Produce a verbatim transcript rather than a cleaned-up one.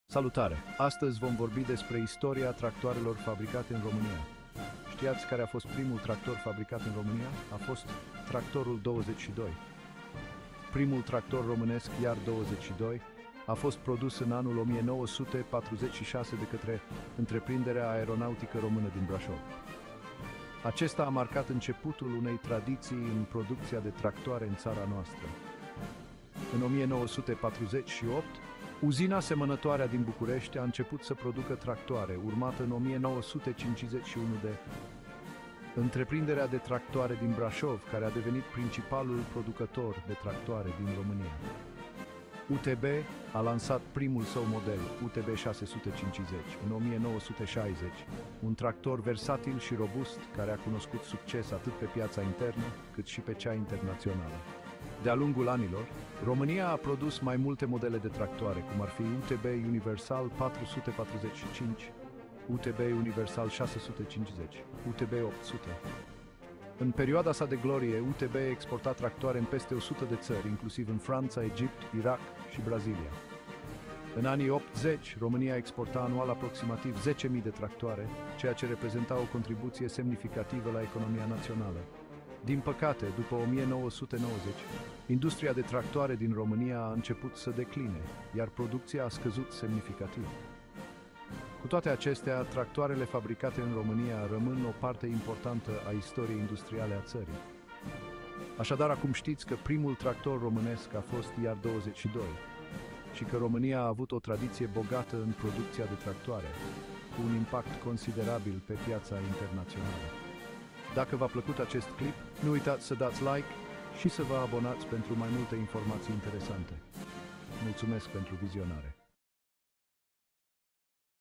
Salutare! Astăzi vom vorbi despre istoria tractoarelor fabricate în România. Știați care a fost primul tractor fabricat în România? A fost tractorul douăzeci și doi. Primul tractor românesc, iar douăzeci și doi, a fost produs în anul o mie nouă sute patruzeci și șase de către Întreprinderea Aeronautică Română din Brașov. Acesta a marcat începutul unei tradiții în producția de tractoare în țara noastră. În o mie nouă sute patruzeci și opt, uzina semănătoarea din București a început să producă tractoare, urmată în o mie nouă sute cincizeci și unu de Întreprinderea de Tractoare din Brașov, care a devenit principalul producător de tractoare din România. U T B a lansat primul său model, U T B șase sute cincizeci, în o mie nouă sute șaizeci, un tractor versatil și robust care a cunoscut succes atât pe piața internă cât și pe cea internațională. De-a lungul anilor, România a produs mai multe modele de tractoare, cum ar fi U T B Universal patru sute patruzeci și cinci, U T B Universal șase sute cincizeci, U T B opt sute. În perioada sa de glorie, U T B exporta tractoare în peste o sută de țări, inclusiv în Franța, Egipt, Irak și Brazilia. În anii optzeci, România exporta anual aproximativ zece mii de tractoare, ceea ce reprezenta o contribuție semnificativă la economia națională. Din păcate, după o mie nouă sute nouăzeci, industria de tractoare din România a început să decline, iar producția a scăzut semnificativ. Cu toate acestea, tractoarele fabricate în România rămân o parte importantă a istoriei industriale a țării. Așadar, acum știți că primul tractor românesc a fost iar douăzeci și doi și că România a avut o tradiție bogată în producția de tractoare, cu un impact considerabil pe piața internațională. Dacă v-a plăcut acest clip, nu uitați să dați like și să vă abonați pentru mai multe informații interesante. Mulțumesc pentru vizionare!